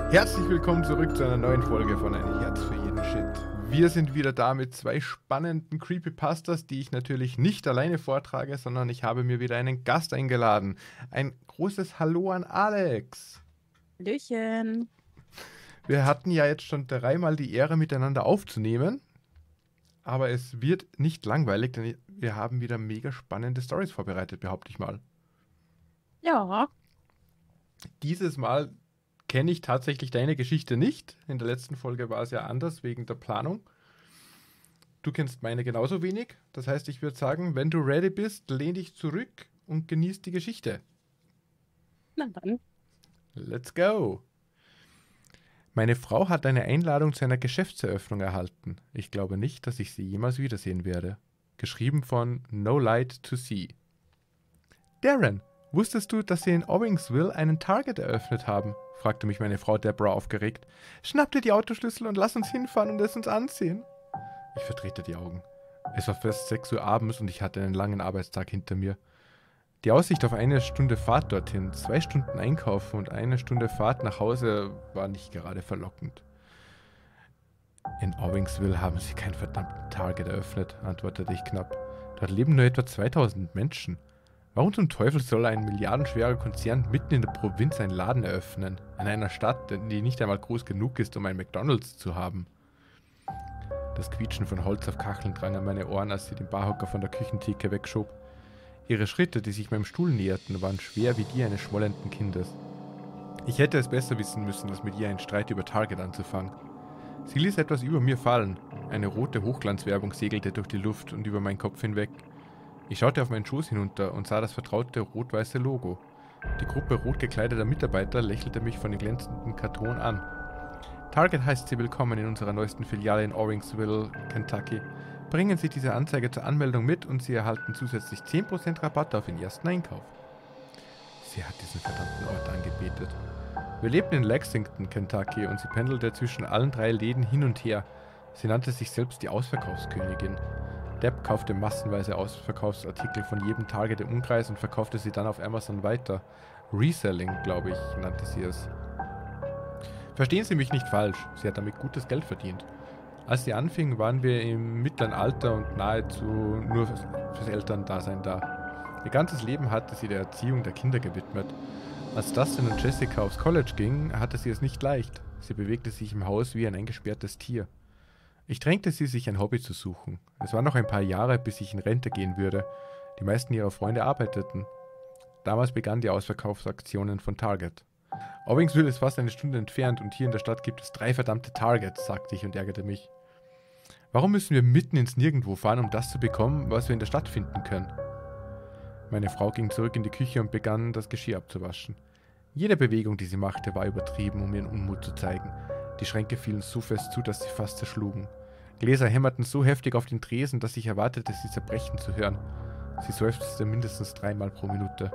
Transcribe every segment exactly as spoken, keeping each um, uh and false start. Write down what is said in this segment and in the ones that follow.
Herzlich willkommen zurück zu einer neuen Folge von Ein Herz für jeden Shit. Wir sind wieder da mit zwei spannenden Creepypastas, die ich natürlich nicht alleine vortrage, sondern ich habe mir wieder einen Gast eingeladen. Ein großes Hallo an Alex. Hallöchen. Wir hatten ja jetzt schon dreimal die Ehre, miteinander aufzunehmen, aber es wird nicht langweilig, denn wir haben wieder mega spannende Storys vorbereitet, behaupte ich mal. Ja, Dieses Mal kenne ich tatsächlich deine Geschichte nicht. In der letzten Folge war es ja anders wegen der Planung. Du kennst meine genauso wenig. Das heißt, ich würde sagen, wenn du ready bist, lehn dich zurück und genieß die Geschichte. na dann. Let's go! Meine Frau hat eine Einladung zu einer Geschäftseröffnung erhalten. Ich glaube nicht, dass ich sie jemals wiedersehen werde. Geschrieben von No Light to See. Darren, wusstest du, dass sie in Owingsville einen Target eröffnet haben? Fragte mich meine Frau Deborah aufgeregt. Schnapp dir die Autoschlüssel und lass uns hinfahren und es uns ansehen. Ich verdrehte die Augen. Es war fast sechs Uhr abends und ich hatte einen langen Arbeitstag hinter mir. Die Aussicht auf eine Stunde Fahrt dorthin, zwei Stunden einkaufen und eine Stunde Fahrt nach Hause war nicht gerade verlockend. In Owingsville haben sie keinen verdammten Target eröffnet, antwortete ich knapp. Dort leben nur etwa zweitausend Menschen. Warum zum Teufel soll ein milliardenschwerer Konzern mitten in der Provinz einen Laden eröffnen? In einer Stadt, die nicht einmal groß genug ist, um ein McDonald's zu haben. Das Quietschen von Holz auf Kacheln drang an meine Ohren, als sie den Barhocker von der Küchentheke wegschob. Ihre Schritte, die sich meinem Stuhl näherten, waren schwer wie die eines schmollenden Kindes. Ich hätte es besser wissen müssen, als mit ihr einen Streit über Target anzufangen. Sie ließ etwas über mir fallen. Eine rote Hochglanzwerbung segelte durch die Luft und über meinen Kopf hinweg. Ich schaute auf meinen Schoß hinunter und sah das vertraute rot-weiße Logo. Die Gruppe rot gekleideter Mitarbeiter lächelte mich von dem glänzenden Karton an. Target heißt Sie willkommen in unserer neuesten Filiale in Owingsville, Kentucky. Bringen Sie diese Anzeige zur Anmeldung mit und Sie erhalten zusätzlich zehn Prozent Rabatt auf Ihren ersten Einkauf. Sie hat diesen verdammten Ort angebetet. Wir lebten in Lexington, Kentucky und sie pendelte zwischen allen drei Läden hin und her. Sie nannte sich selbst die Ausverkaufskönigin. Deb kaufte massenweise Ausverkaufsartikel von jedem Target im Umkreis und verkaufte sie dann auf Amazon weiter. Reselling, glaube ich, nannte sie es. Verstehen Sie mich nicht falsch, sie hat damit gutes Geld verdient. Als sie anfing, waren wir im mittleren Alter und nahezu nur fürs, fürs Elterndasein da. Ihr ganzes Leben hatte sie der Erziehung der Kinder gewidmet. Als Dustin und Jessica aufs College gingen, hatte sie es nicht leicht. Sie bewegte sich im Haus wie ein eingesperrtes Tier. Ich drängte sie, sich ein Hobby zu suchen. Es waren noch ein paar Jahre, bis ich in Rente gehen würde. Die meisten ihrer Freunde arbeiteten. Damals begannen die Ausverkaufsaktionen von Target. Owingsville ist fast eine Stunde entfernt und hier in der Stadt gibt es drei verdammte Targets, sagte ich und ärgerte mich. Warum müssen wir mitten ins Nirgendwo fahren, um das zu bekommen, was wir in der Stadt finden können? Meine Frau ging zurück in die Küche und begann, das Geschirr abzuwaschen. Jede Bewegung, die sie machte, war übertrieben, um ihren Unmut zu zeigen. Die Schränke fielen so fest zu, dass sie fast zerschlugen. Gläser hämmerten so heftig auf den Tresen, dass ich erwartete, sie zerbrechen zu hören. Sie seufzte mindestens dreimal pro Minute.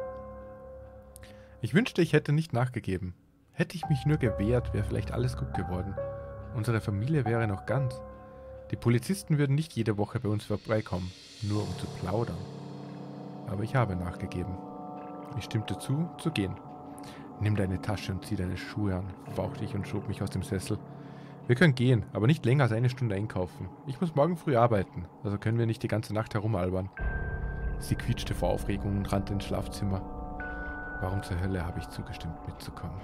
Ich wünschte, ich hätte nicht nachgegeben. Hätte ich mich nur gewehrt, wäre vielleicht alles gut geworden. Unsere Familie wäre noch ganz. Die Polizisten würden nicht jede Woche bei uns vorbeikommen, nur um zu plaudern. Aber ich habe nachgegeben. Ich stimmte zu, zu gehen. Nimm deine Tasche und zieh deine Schuhe an, fauchte ich und schob mich aus dem Sessel. Wir können gehen, aber nicht länger als eine Stunde einkaufen. Ich muss morgen früh arbeiten, also können wir nicht die ganze Nacht herumalbern. Sie quietschte vor Aufregung und rannte ins Schlafzimmer. Warum zur Hölle habe ich zugestimmt, mitzukommen?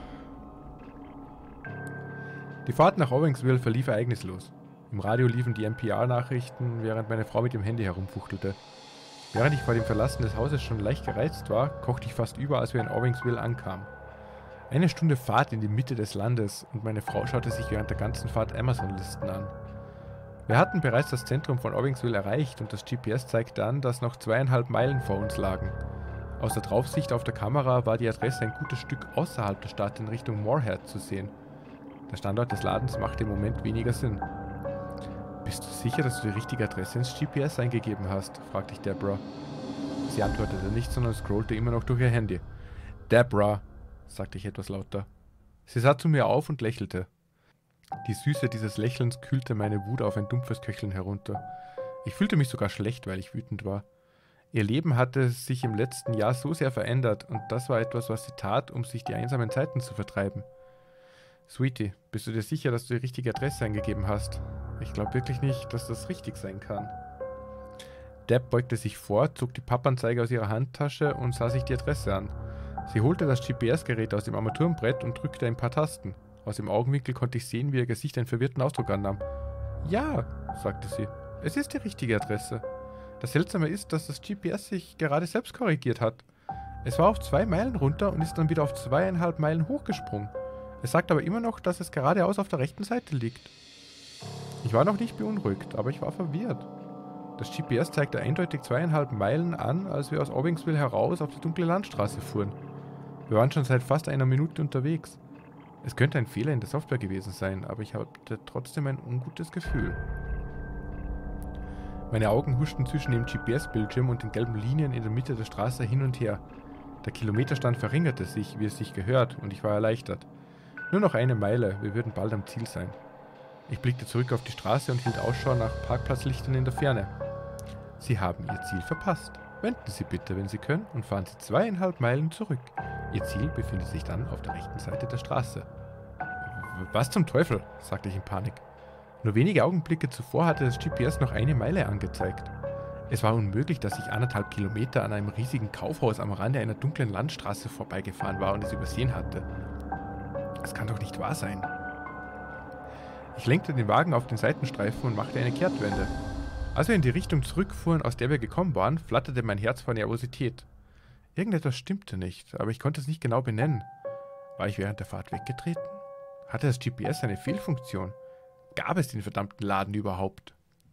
Die Fahrt nach Owingsville verlief ereignislos. Im Radio liefen die N P R-Nachrichten, während meine Frau mit dem Handy herumfuchtelte. Während ich vor dem Verlassen des Hauses schon leicht gereizt war, kochte ich fast über, als wir in Owingsville ankamen. Eine Stunde Fahrt in die Mitte des Landes und meine Frau schaute sich während der ganzen Fahrt Amazon-Listen an. Wir hatten bereits das Zentrum von Owingsville erreicht und das G P S zeigte an, dass noch zweieinhalb Meilen vor uns lagen. Aus der Draufsicht auf der Kamera war die Adresse ein gutes Stück außerhalb der Stadt in Richtung Moorhead zu sehen. Der Standort des Ladens machte im Moment weniger Sinn. Bist du sicher, dass du die richtige Adresse ins G P S eingegeben hast? Fragte ich Deborah. Sie antwortete nicht, sondern scrollte immer noch durch ihr Handy. Deborah, sagte ich etwas lauter. Sie sah zu mir auf und lächelte. Die Süße dieses Lächelns kühlte meine Wut auf ein dumpfes Köcheln herunter. Ich fühlte mich sogar schlecht, weil ich wütend war. Ihr Leben hatte sich im letzten Jahr so sehr verändert und das war etwas, was sie tat, um sich die einsamen Zeiten zu vertreiben. Sweetie, bist du dir sicher, dass du die richtige Adresse eingegeben hast? Ich glaube wirklich nicht, dass das richtig sein kann. Deb beugte sich vor, zog die Pappanzeige aus ihrer Handtasche und sah sich die Adresse an. Sie holte das G P S-Gerät aus dem Armaturenbrett und drückte ein paar Tasten. Aus dem Augenwinkel konnte ich sehen, wie ihr Gesicht einen verwirrten Ausdruck annahm. Ja, sagte sie, es ist die richtige Adresse. Das Seltsame ist, dass das G P S sich gerade selbst korrigiert hat. Es war auf zwei Meilen runter und ist dann wieder auf zweieinhalb Meilen hochgesprungen. Es sagt aber immer noch, dass es geradeaus auf der rechten Seite liegt. Ich war noch nicht beunruhigt, aber ich war verwirrt. Das G P S zeigte eindeutig zweieinhalb Meilen an, als wir aus Obbingsville heraus auf die dunkle Landstraße fuhren. Wir waren schon seit fast einer Minute unterwegs. Es könnte ein Fehler in der Software gewesen sein, aber ich hatte trotzdem ein ungutes Gefühl. Meine Augen huschten zwischen dem G P S-Bildschirm und den gelben Linien in der Mitte der Straße hin und her. Der Kilometerstand verringerte sich, wie es sich gehört, und ich war erleichtert. Nur noch eine Meile, wir würden bald am Ziel sein. Ich blickte zurück auf die Straße und hielt Ausschau nach Parkplatzlichtern in der Ferne. Sie haben Ihr Ziel verpasst. Wenden Sie bitte, wenn Sie können, und fahren Sie zweieinhalb Meilen zurück. Ihr Ziel befindet sich dann auf der rechten Seite der Straße. Was zum Teufel? Sagte ich in Panik. Nur wenige Augenblicke zuvor hatte das G P S noch eine Meile angezeigt. Es war unmöglich, dass ich anderthalb Kilometer an einem riesigen Kaufhaus am Rande einer dunklen Landstraße vorbeigefahren war und es übersehen hatte. Das kann doch nicht wahr sein. Ich lenkte den Wagen auf den Seitenstreifen und machte eine Kehrtwende. Als wir in die Richtung zurückfuhren, aus der wir gekommen waren, flatterte mein Herz vor Nervosität. Irgendetwas stimmte nicht, aber ich konnte es nicht genau benennen. War ich während der Fahrt weggetreten? Hatte das G P S eine Fehlfunktion? Gab es den verdammten Laden überhaupt?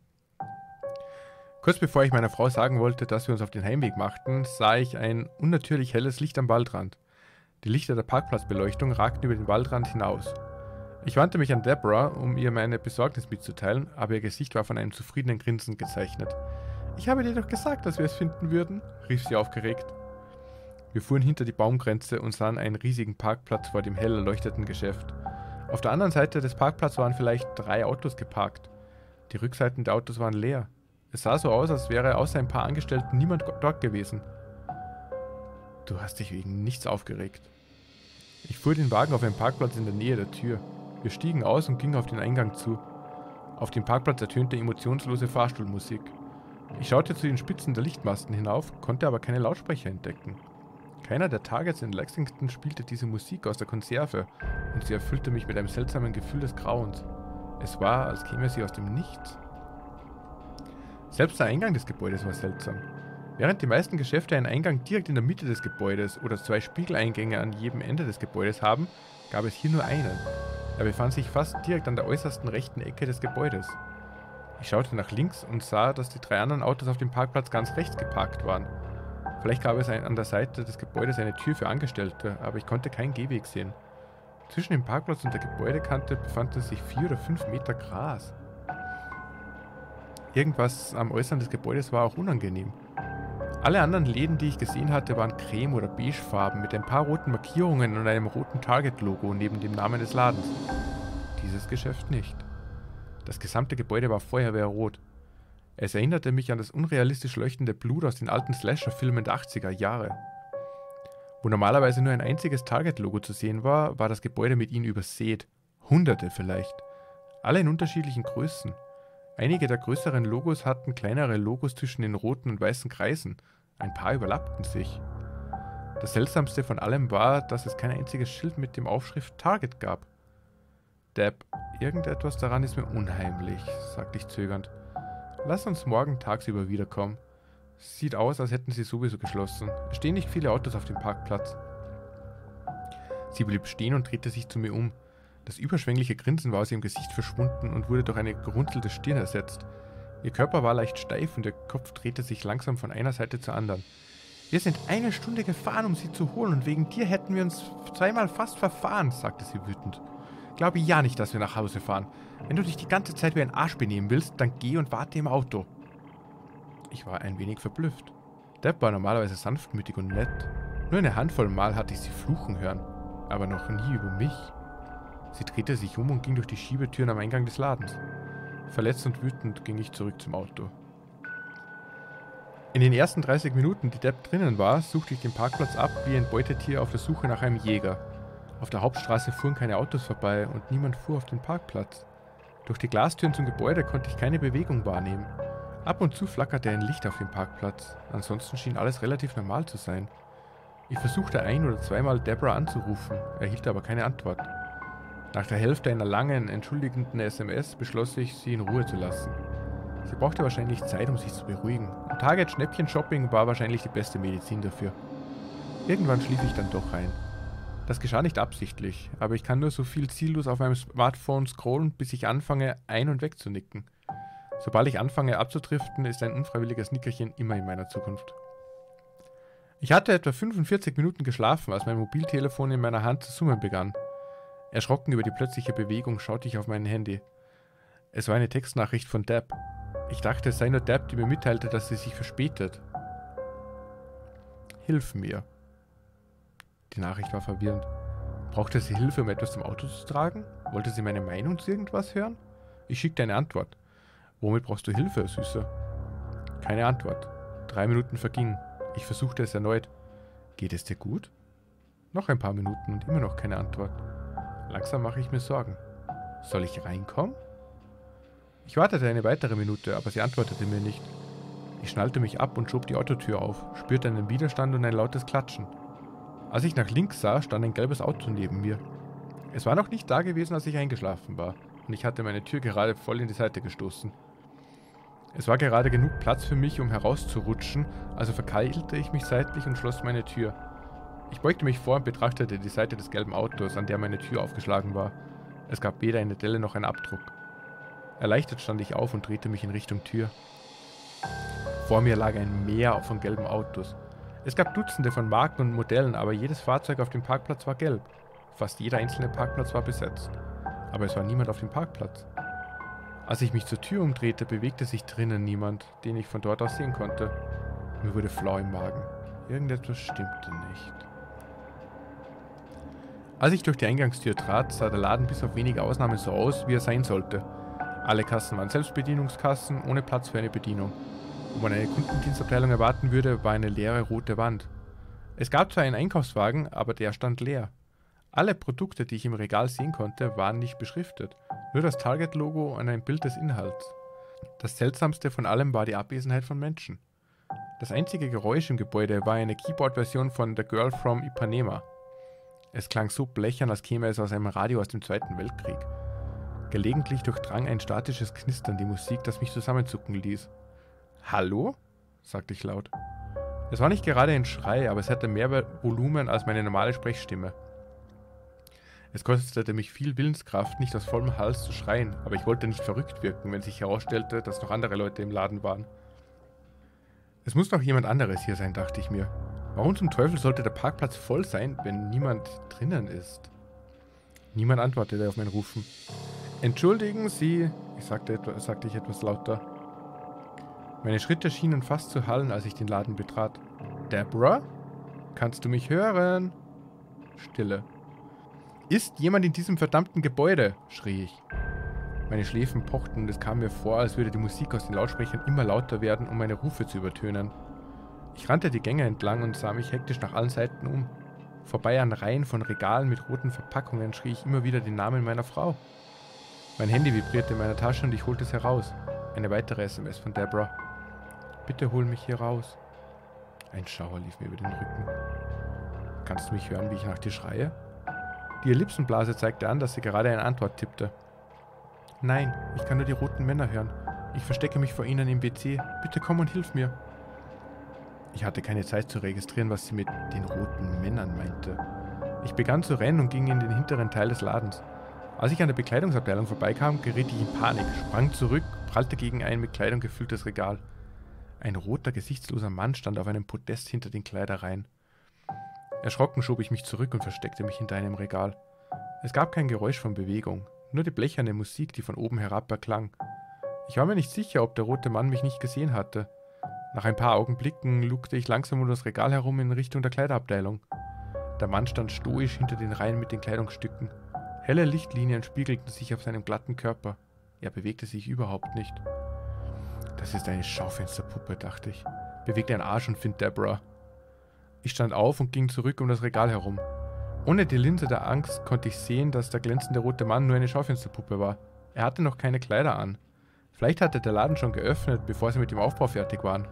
Kurz bevor ich meiner Frau sagen wollte, dass wir uns auf den Heimweg machten, sah ich ein unnatürlich helles Licht am Waldrand. Die Lichter der Parkplatzbeleuchtung ragten über den Waldrand hinaus. Ich wandte mich an Deborah, um ihr meine Besorgnis mitzuteilen, aber ihr Gesicht war von einem zufriedenen Grinsen gezeichnet. »Ich habe dir doch gesagt, dass wir es finden würden«, rief sie aufgeregt. Wir fuhren hinter die Baumgrenze und sahen einen riesigen Parkplatz vor dem hell erleuchteten Geschäft. Auf der anderen Seite des Parkplatzes waren vielleicht drei Autos geparkt. Die Rückseiten der Autos waren leer. Es sah so aus, als wäre außer ein paar Angestellten niemand dort gewesen. Du hast dich wegen nichts aufgeregt. Ich fuhr den Wagen auf einen Parkplatz in der Nähe der Tür. Wir stiegen aus und gingen auf den Eingang zu. Auf dem Parkplatz ertönte emotionslose Fahrstuhlmusik. Ich schaute zu den Spitzen der Lichtmasten hinauf, konnte aber keine Lautsprecher entdecken. Keiner der Targets in Lexington spielte diese Musik aus der Konserve und sie erfüllte mich mit einem seltsamen Gefühl des Grauens. Es war, als käme sie aus dem Nichts. Selbst der Eingang des Gebäudes war seltsam. Während die meisten Geschäfte einen Eingang direkt in der Mitte des Gebäudes oder zwei Spiegeleingänge an jedem Ende des Gebäudes haben, gab es hier nur einen. Er befand sich fast direkt an der äußersten rechten Ecke des Gebäudes. Ich schaute nach links und sah, dass die drei anderen Autos auf dem Parkplatz ganz rechts geparkt waren. Vielleicht gab es ein, an der Seite des Gebäudes eine Tür für Angestellte, aber ich konnte keinen Gehweg sehen. Zwischen dem Parkplatz und der Gebäudekante befanden sich vier oder fünf Meter Gras. Irgendwas am Äußeren des Gebäudes war auch unangenehm. Alle anderen Läden, die ich gesehen hatte, waren creme- oder beigefarben mit ein paar roten Markierungen und einem roten Target-Logo neben dem Namen des Ladens. Dieses Geschäft nicht. Das gesamte Gebäude war feuerwehrrot. Es erinnerte mich an das unrealistisch leuchtende Blut aus den alten Slasher-Filmen der achtziger Jahre. Wo normalerweise nur ein einziges Target-Logo zu sehen war, war das Gebäude mit ihnen übersät. Hunderte vielleicht. Alle in unterschiedlichen Größen. Einige der größeren Logos hatten kleinere Logos zwischen den roten und weißen Kreisen. Ein paar überlappten sich. Das Seltsamste von allem war, dass es kein einziges Schild mit dem Aufschrift Target gab. Deb, irgendetwas daran ist mir unheimlich, sagte ich zögernd. Lass uns morgen tagsüber wiederkommen. Sieht aus, als hätten sie sowieso geschlossen. Es stehen nicht viele Autos auf dem Parkplatz. Sie blieb stehen und drehte sich zu mir um. Das überschwängliche Grinsen war aus ihrem Gesicht verschwunden und wurde durch eine gerunzelte Stirn ersetzt. Ihr Körper war leicht steif und der Kopf drehte sich langsam von einer Seite zur anderen. Wir sind eine Stunde gefahren, um sie zu holen, und wegen dir hätten wir uns zweimal fast verfahren, sagte sie wütend. Glaube ja nicht, dass wir nach Hause fahren. Wenn du dich die ganze Zeit wie ein Arsch benehmen willst, dann geh und warte im Auto. Ich war ein wenig verblüfft. Deb war normalerweise sanftmütig und nett. Nur eine Handvoll Mal hatte ich sie fluchen hören, aber noch nie über mich. Sie drehte sich um und ging durch die Schiebetüren am Eingang des Ladens. Verletzt und wütend ging ich zurück zum Auto. In den ersten dreißig Minuten, die Deb drinnen war, suchte ich den Parkplatz ab wie ein Beutetier auf der Suche nach einem Jäger. Auf der Hauptstraße fuhren keine Autos vorbei und niemand fuhr auf den Parkplatz. Durch die Glastüren zum Gebäude konnte ich keine Bewegung wahrnehmen. Ab und zu flackerte ein Licht auf dem Parkplatz, ansonsten schien alles relativ normal zu sein. Ich versuchte ein- oder zweimal Deborah anzurufen, erhielt aber keine Antwort. Nach der Hälfte einer langen, entschuldigenden S M S beschloss ich, sie in Ruhe zu lassen. Sie brauchte wahrscheinlich Zeit, um sich zu beruhigen. Und Target-Schnäppchen-Shopping war wahrscheinlich die beste Medizin dafür. Irgendwann schlief ich dann doch ein. Das geschah nicht absichtlich, aber ich kann nur so viel ziellos auf meinem Smartphone scrollen, bis ich anfange, ein- und wegzunicken. Sobald ich anfange abzudriften, ist ein unfreiwilliges Nickerchen immer in meiner Zukunft. Ich hatte etwa fünfundvierzig Minuten geschlafen, als mein Mobiltelefon in meiner Hand zu summen begann. Erschrocken über die plötzliche Bewegung schaute ich auf mein Handy. Es war eine Textnachricht von Deb. Ich dachte, es sei nur Deb, die mir mitteilte, dass sie sich verspätet. Hilf mir. Die Nachricht war verwirrend. Brauchte sie Hilfe, um etwas zum Auto zu tragen? Wollte sie meine Meinung zu irgendwas hören? Ich schickte eine Antwort. Womit brauchst du Hilfe, Süßer? Keine Antwort. Drei Minuten vergingen. Ich versuchte es erneut. Geht es dir gut? Noch ein paar Minuten und immer noch keine Antwort. Langsam mache ich mir Sorgen. Soll ich reinkommen? Ich wartete eine weitere Minute, aber sie antwortete mir nicht. Ich schnallte mich ab und schob die Autotür auf, spürte einen Widerstand und ein lautes Klatschen. Als ich nach links sah, stand ein gelbes Auto neben mir. Es war noch nicht da gewesen, als ich eingeschlafen war, und ich hatte meine Tür gerade voll in die Seite gestoßen. Es war gerade genug Platz für mich, um herauszurutschen, also verkeilte ich mich seitlich und schloss meine Tür. Ich beugte mich vor und betrachtete die Seite des gelben Autos, an der meine Tür aufgeschlagen war. Es gab weder eine Delle noch einen Abdruck. Erleichtert stand ich auf und drehte mich in Richtung Tür. Vor mir lag ein Meer von gelben Autos. Es gab Dutzende von Marken und Modellen, aber jedes Fahrzeug auf dem Parkplatz war gelb. Fast jeder einzelne Parkplatz war besetzt. Aber es war niemand auf dem Parkplatz. Als ich mich zur Tür umdrehte, bewegte sich drinnen niemand, den ich von dort aus sehen konnte. Mir wurde flau im Magen. Irgendetwas stimmte nicht. Als ich durch die Eingangstür trat, sah der Laden bis auf wenige Ausnahmen so aus, wie er sein sollte. Alle Kassen waren Selbstbedienungskassen, ohne Platz für eine Bedienung. Wo man eine Kundendienstabteilung erwarten würde, war eine leere rote Wand. Es gab zwar einen Einkaufswagen, aber der stand leer. Alle Produkte, die ich im Regal sehen konnte, waren nicht beschriftet. Nur das Target-Logo und ein Bild des Inhalts. Das Seltsamste von allem war die Abwesenheit von Menschen. Das einzige Geräusch im Gebäude war eine Keyboard-Version von The Girl from Ipanema. Es klang so blechern, als käme es aus einem Radio aus dem Zweiten Weltkrieg. Gelegentlich durchdrang ein statisches Knistern die Musik, das mich zusammenzucken ließ. »Hallo?« sagte ich laut. Es war nicht gerade ein Schrei, aber es hatte mehr Volumen als meine normale Sprechstimme. Es kostete mich viel Willenskraft, nicht aus vollem Hals zu schreien, aber ich wollte nicht verrückt wirken, wenn sich herausstellte, dass noch andere Leute im Laden waren. Es muss noch jemand anderes hier sein, dachte ich mir. Warum zum Teufel sollte der Parkplatz voll sein, wenn niemand drinnen ist? Niemand antwortete auf mein Rufen. »Entschuldigen Sie«, ich sagte, etwa, sagte ich etwas lauter. Meine Schritte schienen fast zu hallen, als ich den Laden betrat. »Deborah? Kannst du mich hören?« Stille. »Ist jemand in diesem verdammten Gebäude?« schrie ich. Meine Schläfen pochten und es kam mir vor, als würde die Musik aus den Lautsprechern immer lauter werden, um meine Rufe zu übertönen. Ich rannte die Gänge entlang und sah mich hektisch nach allen Seiten um. Vorbei an Reihen von Regalen mit roten Verpackungen schrie ich immer wieder den Namen meiner Frau. Mein Handy vibrierte in meiner Tasche und ich holte es heraus. Eine weitere S M S von Deborah. »Bitte hol mich hier raus.« Ein Schauer lief mir über den Rücken. »Kannst du mich hören, wie ich nach dir schreie?« Die Ellipsenblase zeigte an, dass sie gerade eine Antwort tippte. »Nein, ich kann nur die roten Männer hören. Ich verstecke mich vor ihnen im W C. Bitte komm und hilf mir.« Ich hatte keine Zeit zu registrieren, was sie mit den roten Männern meinte. Ich begann zu rennen und ging in den hinteren Teil des Ladens. Als ich an der Bekleidungsabteilung vorbeikam, geriet ich in Panik, sprang zurück, prallte gegen ein mit Kleidung gefülltes Regal. Ein roter, gesichtsloser Mann stand auf einem Podest hinter den Kleidereien. Erschrocken schob ich mich zurück und versteckte mich hinter einem Regal. Es gab kein Geräusch von Bewegung, nur die blecherne Musik, die von oben herab erklang. Ich war mir nicht sicher, ob der rote Mann mich nicht gesehen hatte. Nach ein paar Augenblicken lugte ich langsam um das Regal herum in Richtung der Kleiderabteilung. Der Mann stand stoisch hinter den Reihen mit den Kleidungsstücken. Helle Lichtlinien spiegelten sich auf seinem glatten Körper. Er bewegte sich überhaupt nicht. Das ist eine Schaufensterpuppe, dachte ich. Beweg deinen Arsch und find Deborah. Ich stand auf und ging zurück um das Regal herum. Ohne die Linse der Angst konnte ich sehen, dass der glänzende rote Mann nur eine Schaufensterpuppe war. Er hatte noch keine Kleider an. Vielleicht hatte der Laden schon geöffnet, bevor sie mit dem Aufbau fertig waren.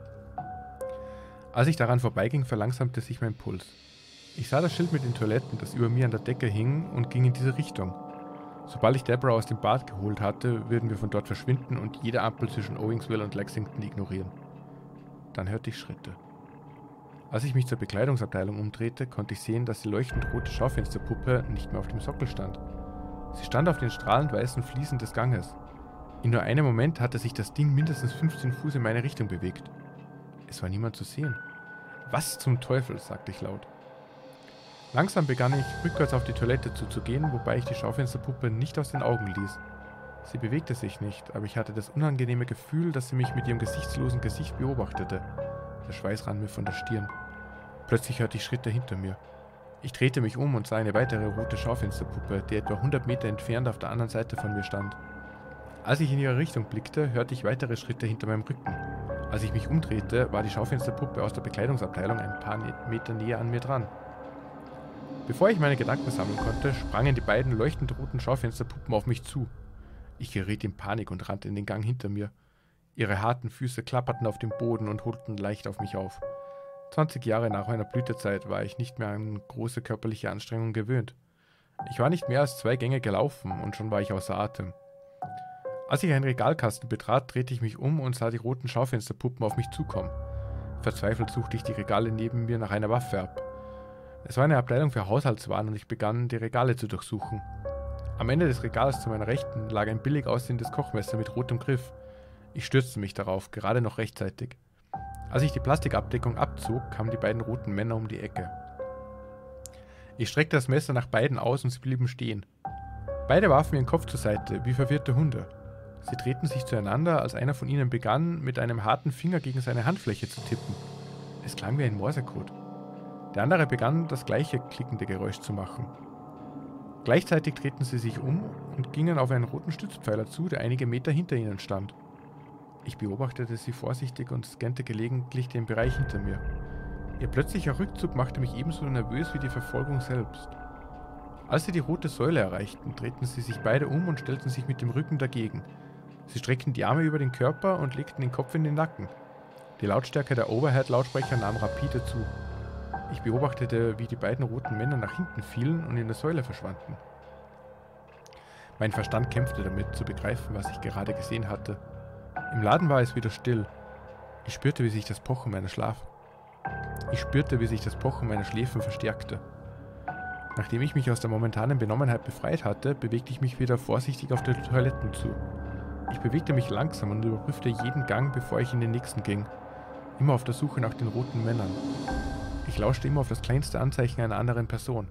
Als ich daran vorbeiging, verlangsamte sich mein Puls. Ich sah das Schild mit den Toiletten, das über mir an der Decke hing, und ging in diese Richtung. Sobald ich Deborah aus dem Bad geholt hatte, würden wir von dort verschwinden und jede Ampel zwischen Owingsville und Lexington ignorieren. Dann hörte ich Schritte. Als ich mich zur Bekleidungsabteilung umdrehte, konnte ich sehen, dass die leuchtend rote Schaufensterpuppe nicht mehr auf dem Sockel stand. Sie stand auf den strahlend weißen Fliesen des Ganges. In nur einem Moment hatte sich das Ding mindestens fünfzehn Fuß in meine Richtung bewegt. Es war niemand zu sehen. Was zum Teufel, sagte ich laut. Langsam begann ich, rückwärts auf die Toilette zuzugehen, wobei ich die Schaufensterpuppe nicht aus den Augen ließ. Sie bewegte sich nicht, aber ich hatte das unangenehme Gefühl, dass sie mich mit ihrem gesichtslosen Gesicht beobachtete. Der Schweiß rann mir von der Stirn. Plötzlich hörte ich Schritte hinter mir. Ich drehte mich um und sah eine weitere rote Schaufensterpuppe, die etwa hundert Meter entfernt auf der anderen Seite von mir stand. Als ich in ihre Richtung blickte, hörte ich weitere Schritte hinter meinem Rücken. Als ich mich umdrehte, war die Schaufensterpuppe aus der Bekleidungsabteilung ein paar Meter näher an mir dran. Bevor ich meine Gedanken sammeln konnte, sprangen die beiden leuchtend roten Schaufensterpuppen auf mich zu. Ich geriet in Panik und rannte in den Gang hinter mir. Ihre harten Füße klapperten auf dem Boden und holten leicht auf mich auf. zwanzig Jahre nach meiner Blütezeit war ich nicht mehr an große körperliche Anstrengung gewöhnt. Ich war nicht mehr als zwei Gänge gelaufen und schon war ich außer Atem. Als ich einen Regalkasten betrat, drehte ich mich um und sah die roten Schaufensterpuppen auf mich zukommen. Verzweifelt suchte ich die Regale neben mir nach einer Waffe ab. Es war eine Abteilung für Haushaltswaren und ich begann, die Regale zu durchsuchen. Am Ende des Regals zu meiner Rechten lag ein billig aussehendes Kochmesser mit rotem Griff. Ich stürzte mich darauf, gerade noch rechtzeitig. Als ich die Plastikabdeckung abzog, kamen die beiden roten Männer um die Ecke. Ich streckte das Messer nach beiden aus und sie blieben stehen. Beide warfen ihren Kopf zur Seite, wie verwirrte Hunde. Sie drehten sich zueinander, als einer von ihnen begann, mit einem harten Finger gegen seine Handfläche zu tippen. Es klang wie ein Morsecode. Der andere begann, das gleiche klickende Geräusch zu machen. Gleichzeitig drehten sie sich um und gingen auf einen roten Stützpfeiler zu, der einige Meter hinter ihnen stand. Ich beobachtete sie vorsichtig und scannte gelegentlich den Bereich hinter mir. Ihr plötzlicher Rückzug machte mich ebenso nervös wie die Verfolgung selbst. Als sie die rote Säule erreichten, drehten sie sich beide um und stellten sich mit dem Rücken dagegen. Sie streckten die Arme über den Körper und legten den Kopf in den Nacken. Die Lautstärke der Overhead-Lautsprecher nahm rapide zu. Ich beobachtete, wie die beiden roten Männer nach hinten fielen und in der Säule verschwanden. Mein Verstand kämpfte damit, zu begreifen, was ich gerade gesehen hatte. Im Laden war es wieder still. Ich spürte, wie sich das Pochen meiner Schlaf... Ich spürte, wie sich das Pochen meiner Schläfen verstärkte. Nachdem ich mich aus der momentanen Benommenheit befreit hatte, bewegte ich mich wieder vorsichtig auf die Toiletten zu. Ich bewegte mich langsam und überprüfte jeden Gang, bevor ich in den nächsten ging. Immer auf der Suche nach den roten Männern. Ich lauschte immer auf das kleinste Anzeichen einer anderen Person.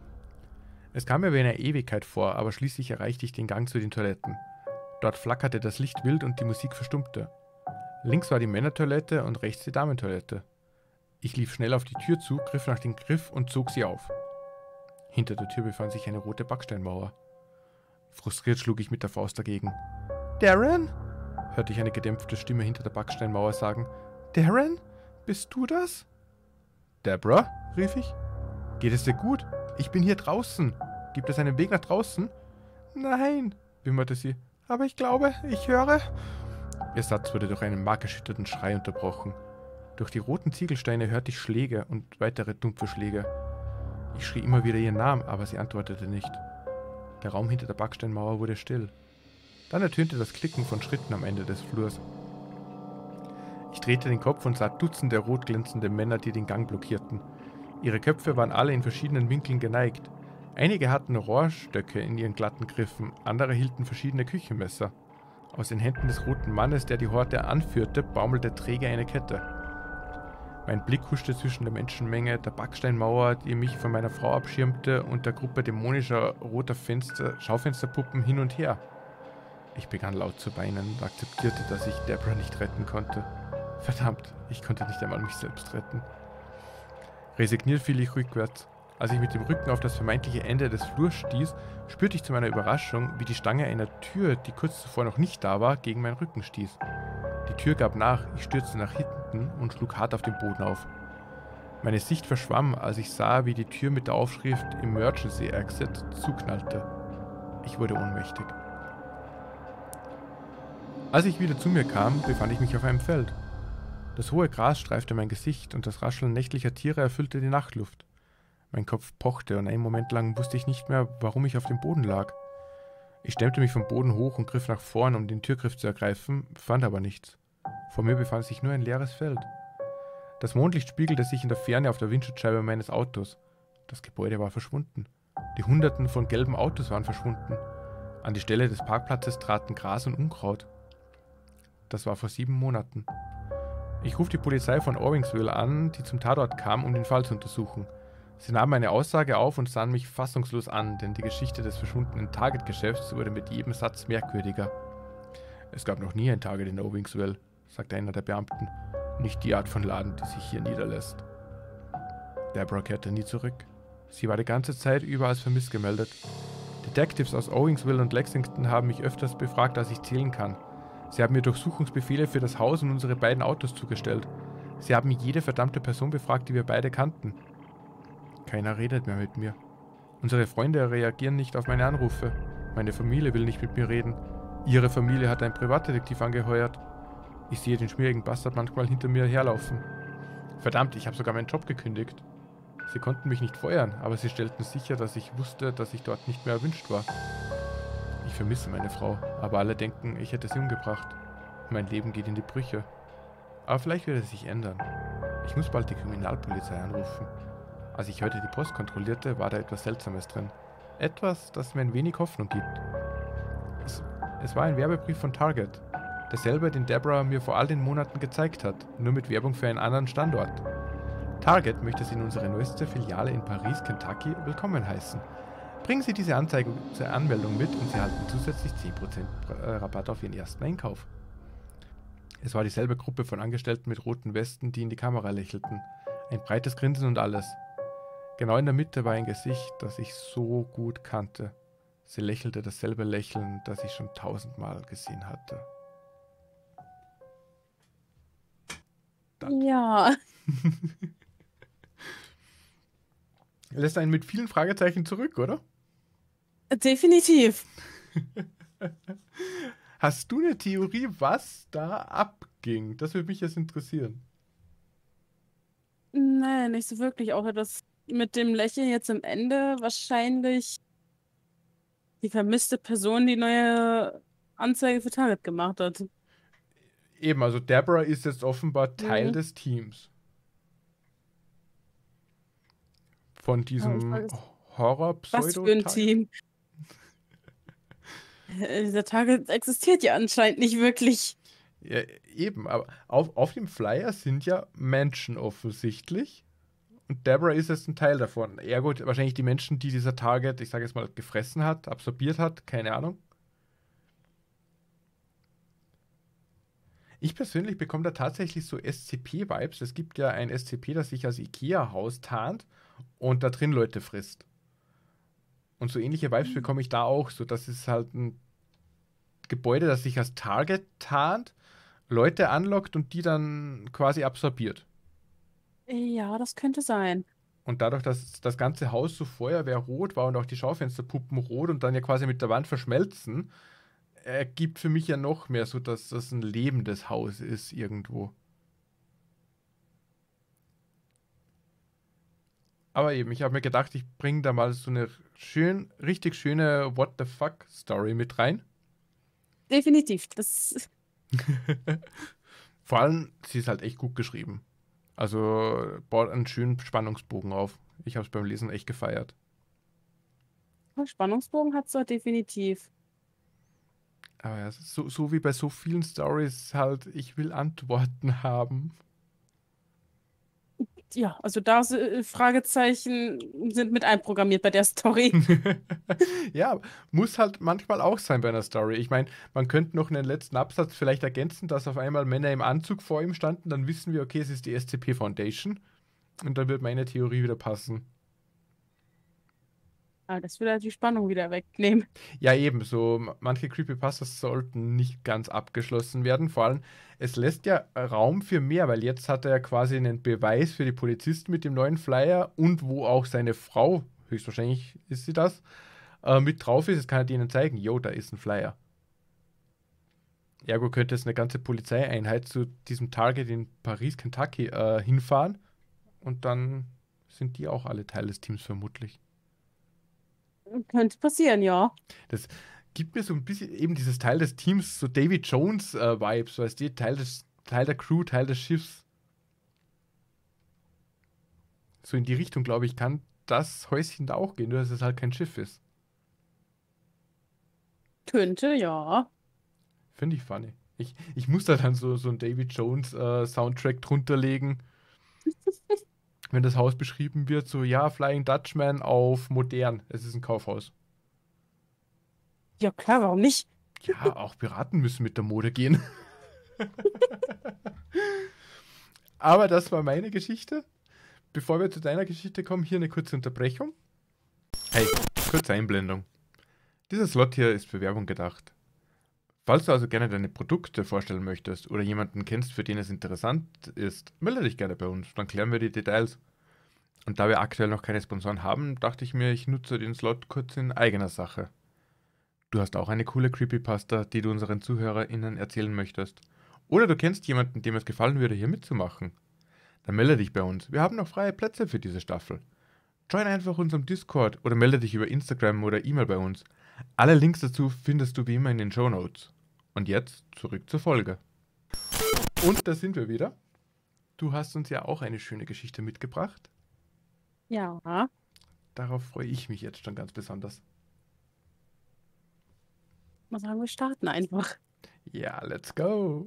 Es kam mir wie eine Ewigkeit vor, aber schließlich erreichte ich den Gang zu den Toiletten. Dort flackerte das Licht wild und die Musik verstummte. Links war die Männertoilette und rechts die Damentoilette. Ich lief schnell auf die Tür zu, griff nach dem Griff und zog sie auf. Hinter der Tür befand sich eine rote Backsteinmauer. Frustriert schlug ich mit der Faust dagegen. »Darren?« hörte ich eine gedämpfte Stimme hinter der Backsteinmauer sagen. »Darren? Bist du das?« »Deborah?« rief ich. »Geht es dir gut? Ich bin hier draußen. Gibt es einen Weg nach draußen?« »Nein«, wimmerte sie. »Aber ich glaube, ich höre...« Ihr Satz wurde durch einen markerschütternden Schrei unterbrochen. Durch die roten Ziegelsteine hörte ich Schläge und weitere dumpfe Schläge. Ich schrie immer wieder ihren Namen, aber sie antwortete nicht. Der Raum hinter der Backsteinmauer wurde still. Dann ertönte das Klicken von Schritten am Ende des Flurs. Ich drehte den Kopf und sah Dutzende rot glänzende Männer, die den Gang blockierten. Ihre Köpfe waren alle in verschiedenen Winkeln geneigt. Einige hatten Rohrstöcke in ihren glatten Griffen, andere hielten verschiedene Küchenmesser. Aus den Händen des roten Mannes, der die Horde anführte, baumelte träge eine Kette. Mein Blick huschte zwischen der Menschenmenge, der Backsteinmauer, die mich von meiner Frau abschirmte, und der Gruppe dämonischer roter Fenster, Schaufensterpuppen hin und her. Ich begann laut zu weinen und akzeptierte, dass ich Deborah nicht retten konnte. Verdammt, ich konnte nicht einmal mich selbst retten. Resigniert fiel ich rückwärts. Als ich mit dem Rücken auf das vermeintliche Ende des Flurs stieß, spürte ich zu meiner Überraschung, wie die Stange einer Tür, die kurz zuvor noch nicht da war, gegen meinen Rücken stieß. Die Tür gab nach, ich stürzte nach hinten und schlug hart auf den Boden auf. Meine Sicht verschwamm, als ich sah, wie die Tür mit der Aufschrift Emergency Exit zuknallte. Ich wurde ohnmächtig. Als ich wieder zu mir kam, befand ich mich auf einem Feld. Das hohe Gras streifte mein Gesicht und das Rascheln nächtlicher Tiere erfüllte die Nachtluft. Mein Kopf pochte und einen Moment lang wusste ich nicht mehr, warum ich auf dem Boden lag. Ich stemmte mich vom Boden hoch und griff nach vorn, um den Türgriff zu ergreifen, fand aber nichts. Vor mir befand sich nur ein leeres Feld. Das Mondlicht spiegelte sich in der Ferne auf der Windschutzscheibe meines Autos. Das Gebäude war verschwunden. Die Hunderten von gelben Autos waren verschwunden. An die Stelle des Parkplatzes traten Gras und Unkraut. Das war vor sieben Monaten. Ich rief die Polizei von Orwingsville an, die zum Tatort kam, um den Fall zu untersuchen. Sie nahmen meine Aussage auf und sahen mich fassungslos an, denn die Geschichte des verschwundenen Target-Geschäfts wurde mit jedem Satz merkwürdiger. Es gab noch nie ein Target in Orwingsville, sagte einer der Beamten. Nicht die Art von Laden, die sich hier niederlässt. Deborah kehrte nie zurück. Sie war die ganze Zeit über als vermisst gemeldet. Detectives aus Orwingsville und Lexington haben mich öfters befragt, als ich zählen kann. Sie haben mir Durchsuchungsbefehle für das Haus und unsere beiden Autos zugestellt. Sie haben jede verdammte Person befragt, die wir beide kannten. Keiner redet mehr mit mir. Unsere Freunde reagieren nicht auf meine Anrufe. Meine Familie will nicht mit mir reden. Ihre Familie hat einen Privatdetektiv angeheuert. Ich sehe den schmierigen Bastard manchmal hinter mir herlaufen. Verdammt, ich habe sogar meinen Job gekündigt. Sie konnten mich nicht feuern, aber sie stellten sicher, dass ich wusste, dass ich dort nicht mehr erwünscht war. Ich vermisse meine Frau, aber alle denken, ich hätte sie umgebracht. Mein Leben geht in die Brüche. Aber vielleicht wird es sich ändern. Ich muss bald die Kriminalpolizei anrufen. Als ich heute die Post kontrollierte, war da etwas Seltsames drin. Etwas, das mir ein wenig Hoffnung gibt. Es, es war ein Werbebrief von Target. Derselbe, den Deborah mir vor all den Monaten gezeigt hat, nur mit Werbung für einen anderen Standort. Target möchte Sie in unsere neueste Filiale in Paris, Kentucky, willkommen heißen. Bringen Sie diese Anzeige zur Anmeldung mit und Sie erhalten zusätzlich zehn Prozent Rabatt auf Ihren ersten Einkauf. Es war dieselbe Gruppe von Angestellten mit roten Westen, die in die Kamera lächelten. Ein breites Grinsen und alles. Genau in der Mitte war ein Gesicht, das ich so gut kannte. Sie lächelte dasselbe Lächeln, das ich schon tausendmal gesehen hatte. Dann. Ja. Lässt einen mit vielen Fragezeichen zurück, oder? Definitiv. Hast du eine Theorie, was da abging? Das würde mich jetzt interessieren. Nee, nicht so wirklich. Auch das mit dem Lächeln jetzt am Ende wahrscheinlich die vermisste Person, die neue Anzeige für Target gemacht hat. Eben, also Deborah ist jetzt offenbar Teil Mhm. des Teams. Von diesem weiß- Horror-Pseudo. Was für ein Team. Äh, Dieser Target existiert ja anscheinend nicht wirklich. Ja, eben, aber auf, auf dem Flyer sind ja Menschen offensichtlich. Und Deborah ist jetzt ein Teil davon. Ergo wahrscheinlich die Menschen, die dieser Target, ich sage jetzt mal, gefressen hat, absorbiert hat, keine Ahnung. Ich persönlich bekomme da tatsächlich so S C P-Vibes. Es gibt ja ein S C P, das sich als Ikea-Haus tarnt und da drin Leute frisst. Und so ähnliche Vibes bekomme ich da auch. So, das ist halt ein Gebäude, das sich als Target tarnt, Leute anlockt und die dann quasi absorbiert. Ja, das könnte sein. Und dadurch, dass das ganze Haus so feuerwehrrot war und auch die Schaufensterpuppen rot und dann ja quasi mit der Wand verschmelzen, ergibt für mich ja noch mehr so, dass das ein lebendes Haus ist irgendwo. Aber eben, ich habe mir gedacht, ich bringe da mal so eine schön, richtig schöne What the fuck Story mit rein. Definitiv. Das Vor allem, sie ist halt echt gut geschrieben. Also baut einen schönen Spannungsbogen auf. Ich habe es beim Lesen echt gefeiert. Spannungsbogen hat es doch definitiv. Aber ja, so, so wie bei so vielen Stories halt, ich will Antworten haben. Ja, also da äh, Fragezeichen sind mit einprogrammiert bei der Story. Ja, muss halt manchmal auch sein bei einer Story. Ich meine, man könnte noch einen letzten Absatz vielleicht ergänzen, dass auf einmal Männer im Anzug vor ihm standen. Dann wissen wir, okay, es ist die S C P Foundation. Und dann wird meine Theorie wieder passen. Aber das würde halt die Spannung wieder wegnehmen. Ja, eben, so m- manche Creepypastas sollten nicht ganz abgeschlossen werden. Vor allem, es lässt ja Raum für mehr, weil jetzt hat er ja quasi einen Beweis für die Polizisten mit dem neuen Flyer und wo auch seine Frau, höchstwahrscheinlich ist sie das, äh, mit drauf ist. Jetzt kann er denen zeigen, jo, da ist ein Flyer. Ergo könnte es eine ganze Polizeieinheit zu diesem Target in Paris, Kentucky äh, hinfahren und dann sind die auch alle Teil des Teams vermutlich. Könnte passieren, ja. Das gibt mir so ein bisschen eben dieses Teil des Teams, so Davy Jones äh, Vibes, weißt du, Teil des, Teil der Crew, Teil des Schiffs. So in die Richtung, glaube ich, kann das Häuschen da auch gehen, nur dass es halt kein Schiff ist. Könnte, ja. Finde ich funny. Ich, ich muss da dann so, so einen Davy Jones äh, Soundtrack drunter legen, wenn das Haus beschrieben wird, so ja, Flying Dutchman auf modern. Es ist ein Kaufhaus. Ja, klar, warum nicht? Ja, auch Piraten müssen mit der Mode gehen. Aber das war meine Geschichte. Bevor wir zu deiner Geschichte kommen, hier eine kurze Unterbrechung. Hey, kurze Einblendung. Dieser Slot hier ist für Werbung gedacht. Falls du also gerne deine Produkte vorstellen möchtest oder jemanden kennst, für den es interessant ist, melde dich gerne bei uns, dann klären wir die Details. Und da wir aktuell noch keine Sponsoren haben, dachte ich mir, ich nutze den Slot kurz in eigener Sache. Du hast auch eine coole Creepypasta, die du unseren ZuhörerInnen erzählen möchtest. Oder du kennst jemanden, dem es gefallen würde, hier mitzumachen. Dann melde dich bei uns. Wir haben noch freie Plätze für diese Staffel. Join einfach unserem Discord oder melde dich über Instagram oder E-Mail bei uns. Alle Links dazu findest du wie immer in den Shownotes. Und jetzt zurück zur Folge. Und da sind wir wieder. Du hast uns ja auch eine schöne Geschichte mitgebracht. Ja. Darauf freue ich mich jetzt schon ganz besonders. Mal sagen, wir starten einfach. Ja, let's go.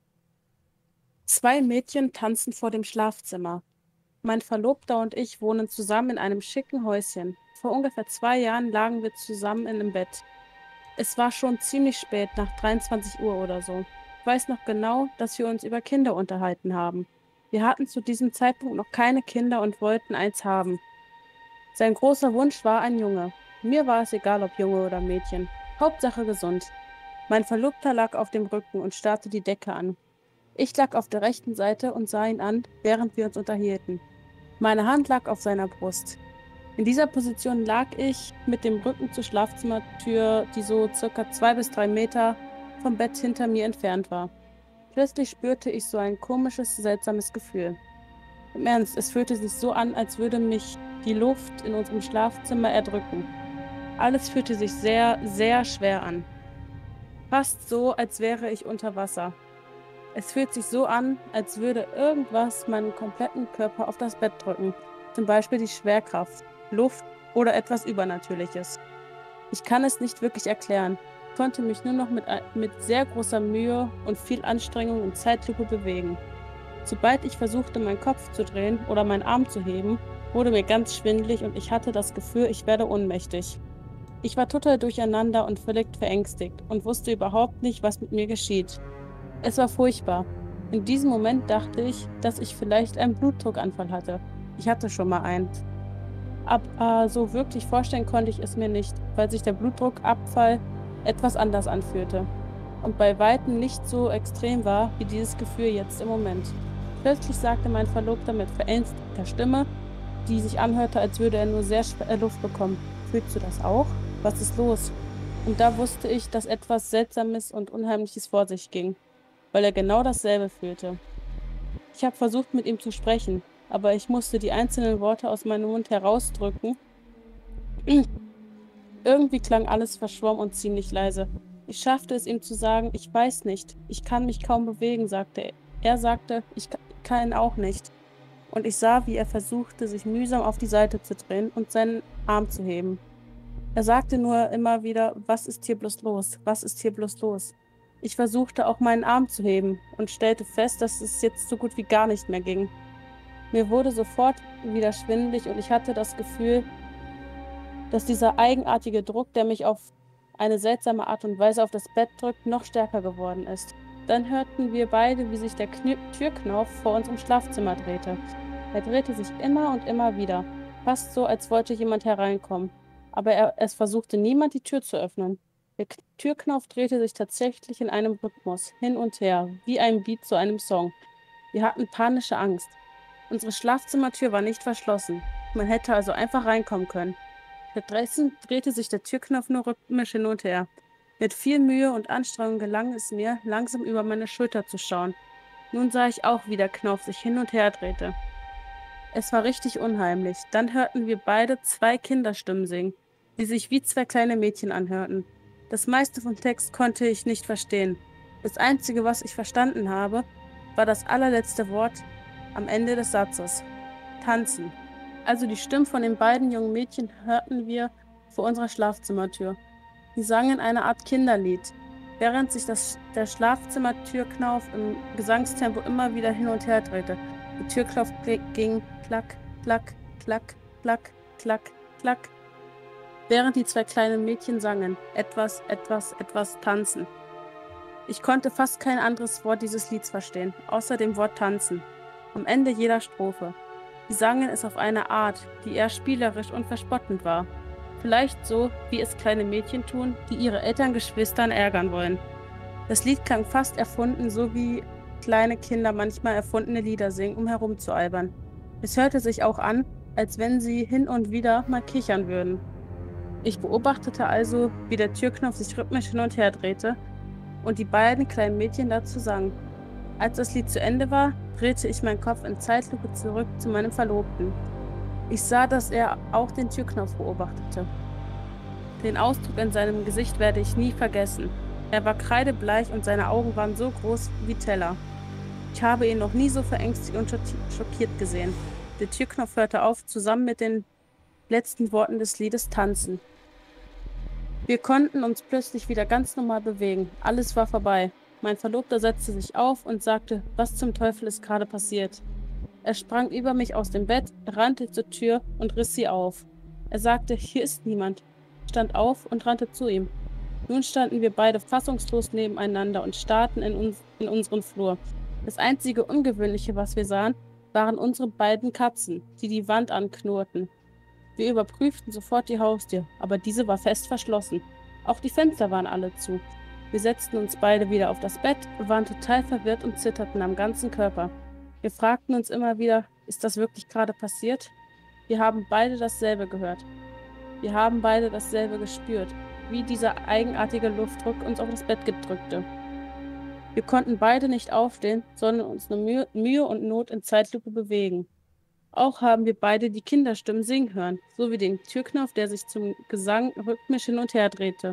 Zwei Mädchen tanzen vor dem Schlafzimmer. Mein Verlobter und ich wohnen zusammen in einem schicken Häuschen. Vor ungefähr zwei Jahren lagen wir zusammen in einem Bett. Es war schon ziemlich spät, nach dreiundzwanzig Uhr oder so. Ich weiß noch genau, dass wir uns über Kinder unterhalten haben. Wir hatten zu diesem Zeitpunkt noch keine Kinder und wollten eins haben. Sein großer Wunsch war ein Junge. Mir war es egal, ob Junge oder Mädchen. Hauptsache gesund. Mein Verlobter lag auf dem Rücken und starrte die Decke an. Ich lag auf der rechten Seite und sah ihn an, während wir uns unterhielten. Meine Hand lag auf seiner Brust. In dieser Position lag ich mit dem Rücken zur Schlafzimmertür, die so circa zwei bis drei Meter vom Bett hinter mir entfernt war. Plötzlich spürte ich so ein komisches, seltsames Gefühl. Im Ernst, es fühlte sich so an, als würde mich die Luft in unserem Schlafzimmer erdrücken. Alles fühlte sich sehr, sehr schwer an. Fast so, als wäre ich unter Wasser. Es fühlt sich so an, als würde irgendwas meinen kompletten Körper auf das Bett drücken. Zum Beispiel die Schwerkraft, Luft oder etwas Übernatürliches. Ich kann es nicht wirklich erklären. Ich konnte mich nur noch mit, mit sehr großer Mühe und viel Anstrengung in Zeitlupe bewegen. Sobald ich versuchte, meinen Kopf zu drehen oder meinen Arm zu heben, wurde mir ganz schwindelig und ich hatte das Gefühl, ich werde ohnmächtig. Ich war total durcheinander und völlig verängstigt und wusste überhaupt nicht, was mit mir geschieht. Es war furchtbar. In diesem Moment dachte ich, dass ich vielleicht einen Blutdruckanfall hatte. Ich hatte schon mal einen. Aber so wirklich vorstellen konnte ich es mir nicht, weil sich der Blutdruckabfall etwas anders anfühlte und bei weitem nicht so extrem war wie dieses Gefühl jetzt im Moment. Plötzlich sagte mein Verlobter mit verängstigter Stimme, die sich anhörte, als würde er nur sehr schwer Luft bekommen: Fühlst du das auch? Was ist los? Und da wusste ich, dass etwas Seltsames und Unheimliches vor sich ging, weil er genau dasselbe fühlte. Ich habe versucht, mit ihm zu sprechen, aber ich musste die einzelnen Worte aus meinem Mund herausdrücken. Irgendwie klang alles verschwommen und ziemlich leise. Ich schaffte es, ihm zu sagen: Ich weiß nicht, ich kann mich kaum bewegen, sagte er. Er sagte: Ich kann auch nicht. Und ich sah, wie er versuchte, sich mühsam auf die Seite zu drehen und seinen Arm zu heben. Er sagte nur immer wieder: Was ist hier bloß los? Was ist hier bloß los? Ich versuchte auch meinen Arm zu heben und stellte fest, dass es jetzt so gut wie gar nicht mehr ging. Mir wurde sofort wieder schwindelig und ich hatte das Gefühl, dass dieser eigenartige Druck, der mich auf eine seltsame Art und Weise auf das Bett drückt, noch stärker geworden ist. Dann hörten wir beide, wie sich der Kn- Türknauf vor unserem Schlafzimmer drehte. Er drehte sich immer und immer wieder, fast so, als wollte jemand hereinkommen. aber er, es versuchte niemand, die Tür zu öffnen. Der K- Türknauf drehte sich tatsächlich in einem Rhythmus hin und her, wie ein Beat zu einem Song. Wir hatten panische Angst. Unsere Schlafzimmertür war nicht verschlossen. Man hätte also einfach reinkommen können. Stattdessen drehte sich der Türknopf nur rhythmisch hin und her. Mit viel Mühe und Anstrengung gelang es mir, langsam über meine Schulter zu schauen. Nun sah ich auch, wie der Knauf sich hin und her drehte. Es war richtig unheimlich. Dann hörten wir beide zwei Kinderstimmen singen, die sich wie zwei kleine Mädchen anhörten. Das meiste vom Text konnte ich nicht verstehen. Das Einzige, was ich verstanden habe, war das allerletzte Wort am Ende des Satzes. Tanzen. Also die Stimmen von den beiden jungen Mädchen hörten wir vor unserer Schlafzimmertür. Sie sangen eine Art Kinderlied, während sich das, der Schlafzimmertürknauf im Gesangstempo immer wieder hin und her drehte. Der Türknauf ging klack, klack, klack, klack, klack, klack, während die zwei kleinen Mädchen sangen. Etwas, etwas, etwas tanzen. Ich konnte fast kein anderes Wort dieses Lieds verstehen, außer dem Wort tanzen. Am Ende jeder Strophe. Sie sangen es auf eine Art, die eher spielerisch und verspottend war. Vielleicht so, wie es kleine Mädchen tun, die ihre Eltern Geschwistern ärgern wollen. Das Lied klang fast erfunden, so wie kleine Kinder manchmal erfundene Lieder singen, um herumzualbern. Es hörte sich auch an, als wenn sie hin und wieder mal kichern würden. Ich beobachtete also, wie der Türknopf sich rhythmisch hin und her drehte und die beiden kleinen Mädchen dazu sangen. Als das Lied zu Ende war, drehte ich meinen Kopf in Zeitlupe zurück zu meinem Verlobten. Ich sah, dass er auch den Türknopf beobachtete. Den Ausdruck in seinem Gesicht werde ich nie vergessen. Er war kreidebleich und seine Augen waren so groß wie Teller. Ich habe ihn noch nie so verängstigt und schockiert gesehen. Der Türknopf hörte auf, zusammen mit den letzten Worten des Liedes tanzen. Wir konnten uns plötzlich wieder ganz normal bewegen. Alles war vorbei. Mein Verlobter setzte sich auf und sagte, was zum Teufel ist gerade passiert. Er sprang über mich aus dem Bett, rannte zur Tür und riss sie auf. Er sagte, hier ist niemand, stand auf und rannte zu ihm. Nun standen wir beide fassungslos nebeneinander und starrten in, uns, in unseren Flur. Das einzige Ungewöhnliche, was wir sahen, waren unsere beiden Katzen, die die Wand anknurrten. Wir überprüften sofort die Haustür, aber diese war fest verschlossen. Auch die Fenster waren alle zu. Wir setzten uns beide wieder auf das Bett, waren total verwirrt und zitterten am ganzen Körper. Wir fragten uns immer wieder, ist das wirklich gerade passiert? Wir haben beide dasselbe gehört. Wir haben beide dasselbe gespürt, wie dieser eigenartige Luftdruck uns auf das Bett gedrückte. Wir konnten beide nicht aufstehen, sondern uns nur Mühe, Mühe und Not in Zeitlupe bewegen. Auch haben wir beide die Kinderstimmen singen hören, sowie den Türknopf, der sich zum Gesang rhythmisch hin und her drehte.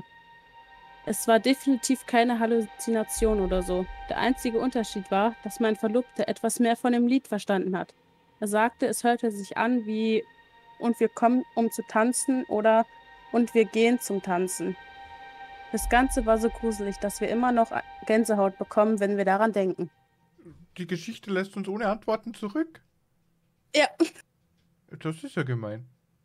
Es war definitiv keine Halluzination oder so. Der einzige Unterschied war, dass mein Verlobter etwas mehr von dem Lied verstanden hat. Er sagte, es hörte sich an wie „Und wir kommen, um zu tanzen" oder „Und wir gehen zum Tanzen". Das Ganze war so gruselig, dass wir immer noch Gänsehaut bekommen, wenn wir daran denken. Die Geschichte lässt uns ohne Antworten zurück. Ja. Das ist ja gemein.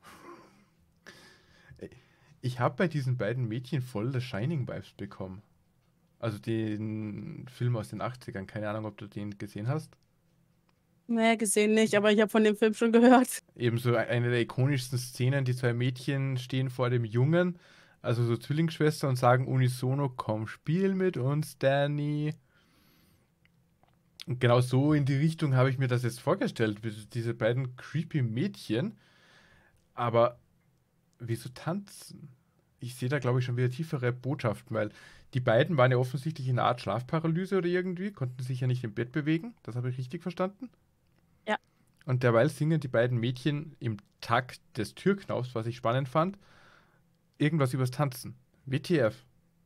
Ich habe bei diesen beiden Mädchen voll das Shining-Vibes bekommen. Also den Film aus den achtzigern. Keine Ahnung, ob du den gesehen hast. Nee, gesehen nicht, aber ich habe von dem Film schon gehört. Ebenso eine der ikonischsten Szenen, die zwei Mädchen stehen vor dem Jungen, also so Zwillingsschwestern, und sagen unisono, komm, spiel mit uns, Danny. Und genau so in die Richtung habe ich mir das jetzt vorgestellt, diese beiden creepy Mädchen. Aber wieso tanzen? Ich sehe da, glaube ich, schon wieder tiefere Botschaften, weil die beiden waren ja offensichtlich in einer Art Schlafparalyse oder irgendwie, konnten sich ja nicht im Bett bewegen. Das habe ich richtig verstanden. Ja. Und derweil singen die beiden Mädchen im Takt des Türknaufs, was ich spannend fand, irgendwas übers Tanzen. W T F.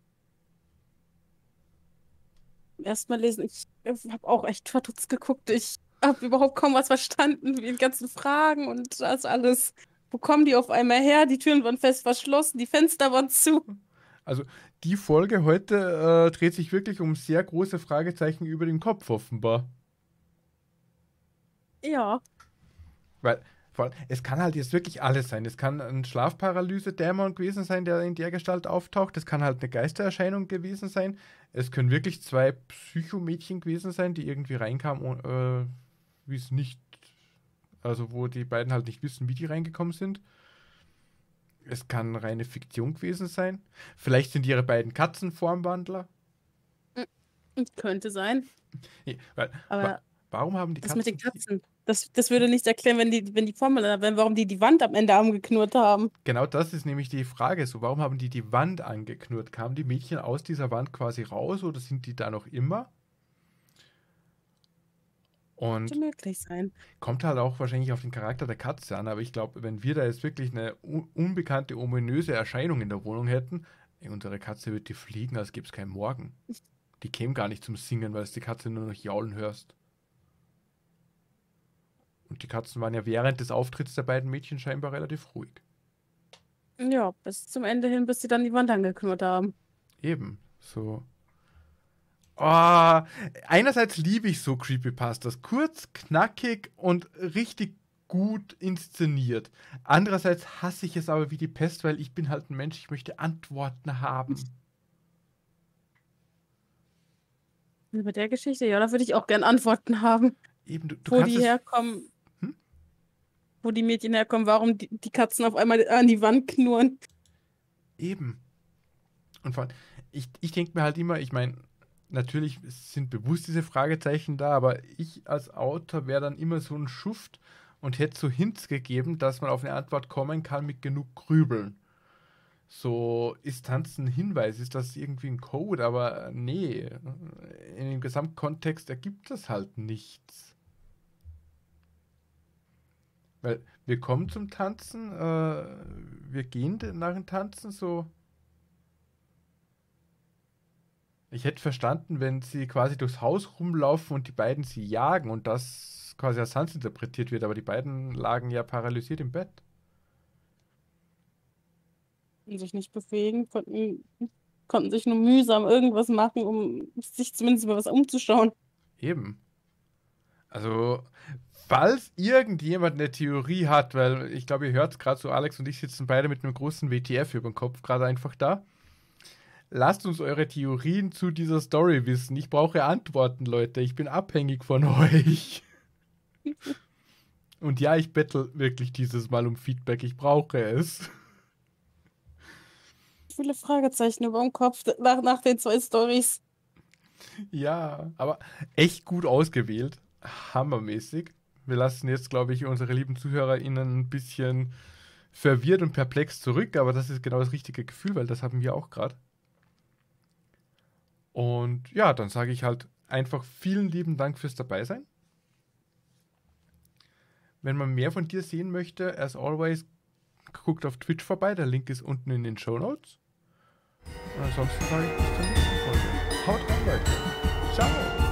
Erstmal lesen, ich habe auch echt verdutzt geguckt. Ich habe überhaupt kaum was verstanden, wie die ganzen Fragen und das alles. Wo kommen die auf einmal her? Die Türen waren fest verschlossen, die Fenster waren zu. Also die Folge heute äh, dreht sich wirklich um sehr große Fragezeichen über den Kopf offenbar. Ja. Weil vor allem, es kann halt jetzt wirklich alles sein. Es kann ein Schlafparalyse-Dämon gewesen sein, der in der Gestalt auftaucht. Es kann halt eine Geistererscheinung gewesen sein. Es können wirklich zwei Psychomädchen gewesen sein, die irgendwie reinkamen, äh, wie es nicht, also wo die beiden halt nicht wissen, wie die reingekommen sind. Es kann reine Fiktion gewesen sein. Vielleicht sind ihre beiden Katzen Formwandler. Könnte sein. Nee, weil, wa Aber warum haben die das Katzen... mit den Katzen, das, das würde nicht erklären, wenn die, wenn die Formel wären, warum die die Wand am Ende angeknurrt haben. Genau das ist nämlich die Frage. So, warum haben die die Wand angeknurrt? Kamen die Mädchen aus dieser Wand quasi raus oder sind die da noch immer? Könnte Und möglich sein. kommt halt auch wahrscheinlich auf den Charakter der Katze an, aber ich glaube, wenn wir da jetzt wirklich eine un unbekannte, ominöse Erscheinung in der Wohnung hätten, ey, unsere Katze wird die fliegen, als gäbe es keinen Morgen. Die käme gar nicht zum Singen, weil es die Katze nur noch jaulen hörst. Und die Katzen waren ja während des Auftritts der beiden Mädchen scheinbar relativ ruhig. Ja, bis zum Ende hin, bis sie dann die Wand angeknurrt haben. Eben, so. Oh, einerseits liebe ich so Creepypastas. Kurz, knackig und richtig gut inszeniert. Andererseits hasse ich es aber wie die Pest, weil ich bin halt ein Mensch, ich möchte Antworten haben. Also bei der Geschichte, ja, da würde ich auch gern Antworten haben. Eben, du, du Wo kannst die es... herkommen, Hm? wo die Mädchen herkommen, warum die, die Katzen auf einmal an die Wand knurren. Eben. Und vor allem, ich, ich denke mir halt immer, ich meine, natürlich sind bewusst diese Fragezeichen da, aber ich als Autor wäre dann immer so ein Schuft und hätte so Hints gegeben, dass man auf eine Antwort kommen kann mit genug Grübeln. So, ist Tanzen ein Hinweis? Ist das irgendwie ein Code? Aber nee, in dem Gesamtkontext ergibt das halt nichts. Weil wir kommen zum Tanzen, äh, wir gehen nach dem Tanzen so. Ich hätte verstanden, wenn sie quasi durchs Haus rumlaufen und die beiden sie jagen und das quasi als Tanz interpretiert wird, aber die beiden lagen ja paralysiert im Bett. Und sich nicht bewegen, konnten, konnten sich nur mühsam irgendwas machen, um sich zumindest mal was umzuschauen. Eben. Also, falls irgendjemand eine Theorie hat, weil ich glaube, ihr hört es gerade so, Alex und ich sitzen beide mit einem großen W T F über dem Kopf gerade einfach da. Lasst uns eure Theorien zu dieser Story wissen. Ich brauche Antworten, Leute. Ich bin abhängig von euch. Und ja, ich bettel wirklich dieses Mal um Feedback. Ich brauche es. Viele Fragezeichen über dem Kopf nach, nach den zwei Storys. Ja, aber echt gut ausgewählt. Hammermäßig. Wir lassen jetzt, glaube ich, unsere lieben ZuhörerInnen ein bisschen verwirrt und perplex zurück, aber das ist genau das richtige Gefühl, weil das haben wir auch gerade. Und ja, dann sage ich halt einfach vielen lieben Dank fürs Dabeisein. Wenn man mehr von dir sehen möchte, as always, guckt auf Twitch vorbei. Der Link ist unten in den Shownotes. Und ansonsten sage ich bis zur nächsten Folge. Haut rein, Leute. Ciao.